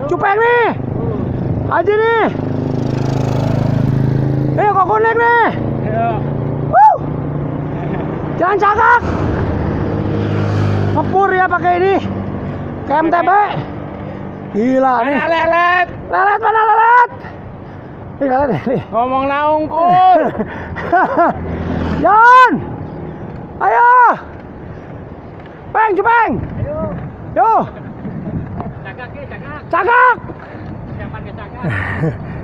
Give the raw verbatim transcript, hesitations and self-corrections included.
Cupeng nih. Aja nih. Eh, kok konek nih. Wuh. Jangan cakak. Ngepur ya pakai ini. K M T B. Gila nih. Lelet. Lelet mana lelet? Nih lelet nih. Ngomong naungkul. Jan. Ayo. Peng, Cupeng. Ayo. Yo. Cakak ke, cakak. Cakak. Siapa ke cakak?